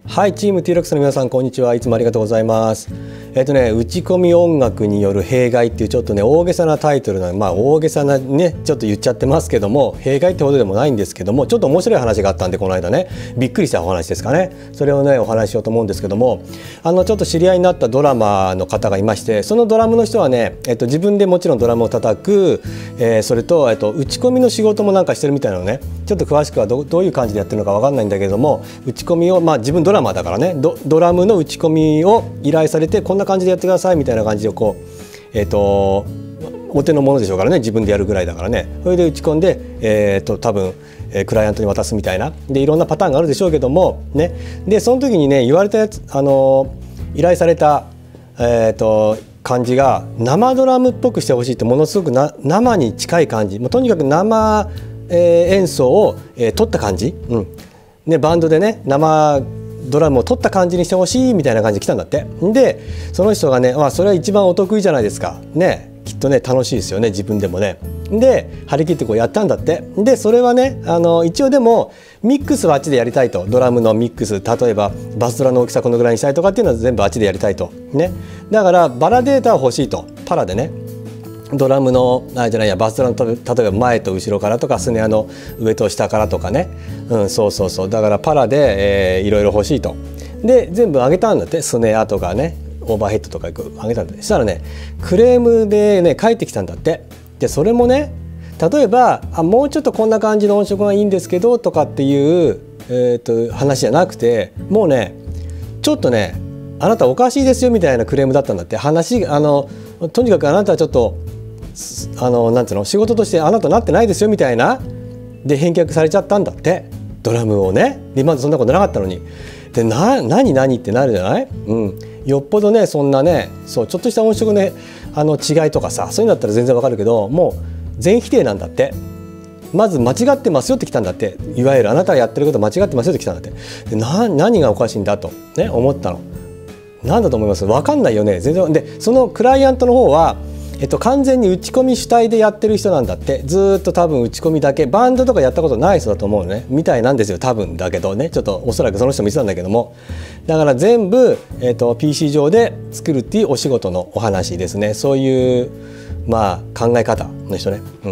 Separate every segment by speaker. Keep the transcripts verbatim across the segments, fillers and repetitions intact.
Speaker 1: はい、チーム ティーロックス の皆さんこんにちは。いつもありがとうございます。えっとね打ち込み音楽による弊害っていうちょっとね大げさなタイトルなまあ大げさなねちょっと言っちゃってますけども、弊害ってほどでもないんですけども、ちょっと面白い話があったんでこの間ねびっくりしたお話ですかね。それをねお話ししようと思うんですけども、あのちょっと知り合いになったドラマーの方がいまして、そのドラムの人はね、えっと、自分でもちろんドラムを叩く、えー、それと、えっと、打ち込みの仕事もなんかしてるみたいなのね。ちょっと詳しくは ど, どういう感じでやってるのかわかんないんだけども、打ち込みをまあ自分ドラマーだからね ド, ドラムの打ち込みを依頼されてこんな感じでやってくださいみたいな感じでこうえっとお手の物でしょうからね、自分でやるぐらいだからね。それで打ち込んで、えー、と多分、えー、クライアントに渡すみたいなでいろんなパターンがあるでしょうけどもね。でその時にね言われたやつ、あのー、依頼された、えー、と感じが生ドラムっぽくしてほしいって、ものすごくな生に近い感じ、もうとにかく生、えー、演奏を、えー、取った感じ、うんね、バンドでね生ドラムを取った感じにしてほしいみたいな感じで来たんだって。でその人がね、まあ、それは一番お得意じゃないですかね。きっとね楽しいですよね、自分でもね。で張り切ってこうやったんだって。でそれはねあの一応でもミックスはあっちでやりたいと。ドラムのミックス、例えばバスドラの大きさこのぐらいにしたいとかっていうのは全部あっちでやりたいとね。だからバラデータは欲しいと。パラでねドラムのあじゃないやバスドラの例えば前と後ろからとかスネアの上と下からとかね、うん、そうそうそう、だからパラで、えー、いろいろ欲しいと。で全部上げたんだって、スネアとかねオーバーヘッドとか上げたんだって。そしたらねクレームでね返ってきたんだって。でそれもね例えばあもうちょっとこんな感じの音色がいいんですけどとかっていう、えー、と話じゃなくて、もうねちょっとねあなたおかしいですよみたいなクレームだったんだって。話あのとにかくあなたはちょっとあのなんていうの仕事としてあなたなってないですよみたいなで返却されちゃったんだって、ドラムをね。今までそんなことなかったのに。でな何何ってなるじゃない、うん、よっぽどねそんなねそうちょっとした音色の、ね、あの違いとかさ、そういうのだったら全然わかるけど、もう全否定なんだって。まず間違ってますよって来たんだって。いわゆるあなたがやってること間違ってますよって来たんだって。でな何がおかしいんだと、ね、思ったの。なんだと思います？分かんないよね全然。でそのクライアントの方はえっと、完全に打ち込み主体でやってる人なんだって。ずっと多分打ち込みだけ、バンドとかやったことない人だと思うのねみたいなんですよ多分だけどね。ちょっとおそらくその人も言ってたんだけども、だから全部、えっと、ピーシー 上で作るっていうお仕事のお話ですね。そういうまあ考え方の人ね、うん、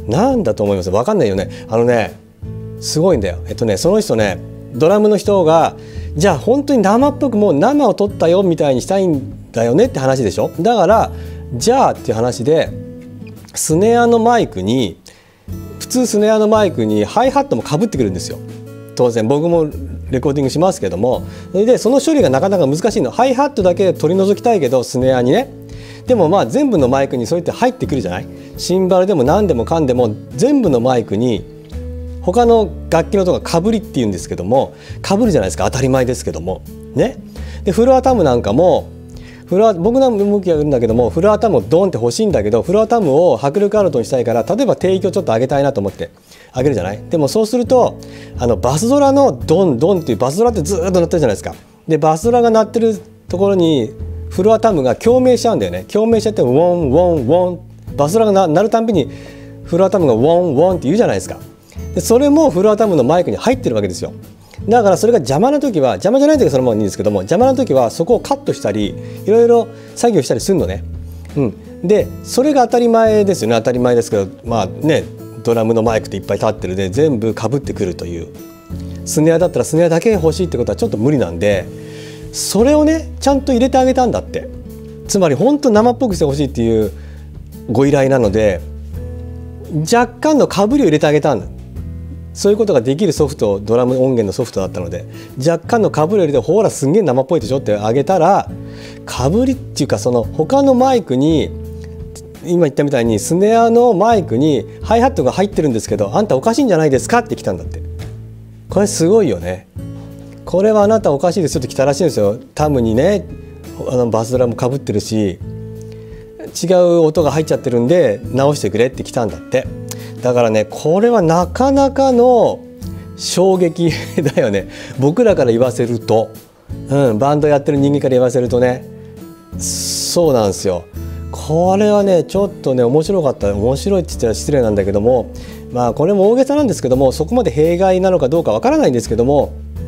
Speaker 1: なんだと思います？分かんないよね。あのねすごいんだよ。えっとねその人ねドラムの人がじゃあ本当に生っぽくもう生を取ったよみたいにしたいんだよねって話でしょ。だからじゃあっていう話でスネアのマイクに普通スネアのマイクにハイハットもかぶってくるんですよ。当然僕もレコーディングしますけども、それでその処理がなかなか難しいの。ハイハットだけ取り除きたいけどスネアにね、でもまあ全部のマイクにそうやって入ってくるじゃない。シンバルでも何でもかんでも全部のマイクに他の楽器の音がかぶりっていうんですけどもかぶるじゃないですか。当たり前ですけどもね。でフロアタムなんかもフロア僕の向きは言うんだけどもフロアタムをドンって欲しいんだけど、フロアタムを迫力ある音にしたいから例えば低域をちょっと上げたいなと思って上げるじゃない。でもそうするとあのバスドラのドンドンっていうバスドラってずっと鳴ってるじゃないですか。でバスドラが鳴ってるところにフロアタムが共鳴しちゃうんだよね。共鳴しちゃってウォンウォンウォンバスドラが鳴るたんびにフロアタムがウォンウォンって言うじゃないですか。でそれもフロアタムのマイクに入ってるわけですよ。だからそれが邪魔な時は邪魔じゃない時はそのままいいんですけども、邪魔な時はそこをカットしたりいろいろ作業したりするのね、うん、でそれが当たり前ですよね。当たり前ですけどまあねドラムのマイクっていっぱい立ってるで全部かぶってくるという。スネアだったらスネアだけ欲しいってことはちょっと無理なんで、それをねちゃんと入れてあげたんだって。つまり本当生っぽくしてほしいっていうご依頼なので若干のかぶりを入れてあげたんだ。そういうことができるソフト、ドラム音源のソフトだったので若干のかぶりを入れてほらすんげえ生っぽいでしょってあげたら、かぶりっていうかその他のマイクに今言ったみたいにスネアのマイクにハイハットが入ってるんですけどあんたおかしいんじゃないですかって来たんだって。これすごいよね。これはあなたおかしいですよって来たらしいんですよ。タムにねあのバスドラもかぶってるし違う音が入っちゃってるんで直してくれって来たんだって。だからねこれはなかなかの衝撃だよね。僕らから言わせると、うん、バンドやってる人間から言わせるとねそうなんですよ。これはねちょっとね面白かった。面白いって言ったら失礼なんだけども、まあこれも大げさなんですけどもそこまで弊害なのかどうかわからないんですけども、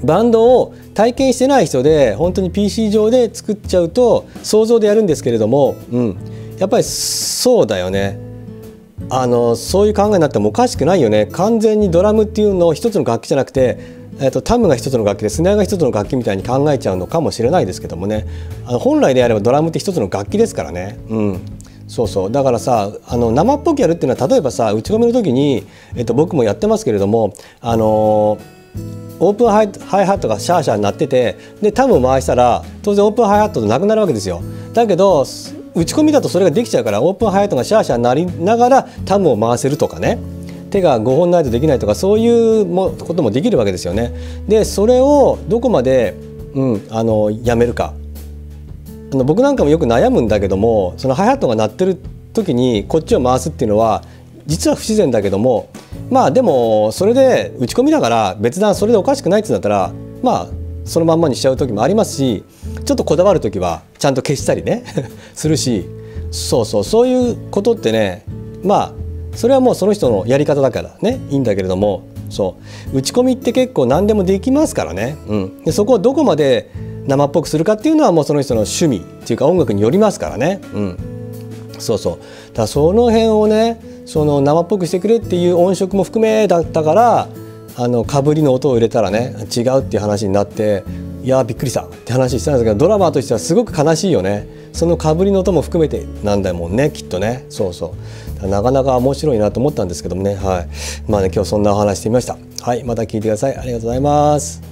Speaker 1: バンドを体験してない人で本当に ピーシー 上で作っちゃうと想像でやるんですけれども、うん、やっぱりそうだよね。あのそういう考えになってもおかしくないよね。完全にドラムっていうのを一つの楽器じゃなくて、えーと、タムが一つの楽器でスネアが一つの楽器みたいに考えちゃうのかもしれないですけどもね。あの本来であればドラムって一つの楽器ですからね。うん、そうそうだからさ、あの生っぽくやるっていうのは例えばさ打ち込みの時に、えーと、僕もやってますけれども、あのーオープンハイ、ハイハットがシャーシャーになってて、でタムを回したら当然オープンハイハットとなくなるわけですよ。だけど打ち込みだとそれができちゃうから、オープンハイハットがシャーシャーになりながらタムを回せるとかね、手がごほんないとできないとか、そういうもこともできるわけですよね。でそれをどこまで、うん、あのやめるか。あの僕なんかもよく悩むんだけども、そのハイハットが鳴ってる時にこっちを回すっていうのは実は不自然だけども、まあでもそれで打ち込みだから別段それでおかしくないって言うんだったら、まあそのまんまにしちゃう時もありますし、ちょっとこだわる時はちゃんと消したりねするし、そうそうそういうことってね、まあそれはもうその人のやり方だからねいいんだけれども、そう打ち込みって結構何でもできますからね、うん、でそこをどこまで生っぽくするかっていうのはもうその人の趣味っていうか音楽によりますからね、うん、そうそうだからその辺をね、その生っぽくしてくれっていう音色も含めだったから、あのかぶりの音を入れたらね違うっていう話になって、いやびっくりしたって話したんですけど、ドラマーとしてはすごく悲しいよね。そのかぶりの音も含めてなんだもんね、きっとね。そうそうなかなか面白いなと思ったんですけどもね、はい、まあね今日そんなお話してみました。はい、また聞いてください。ありがとうございます。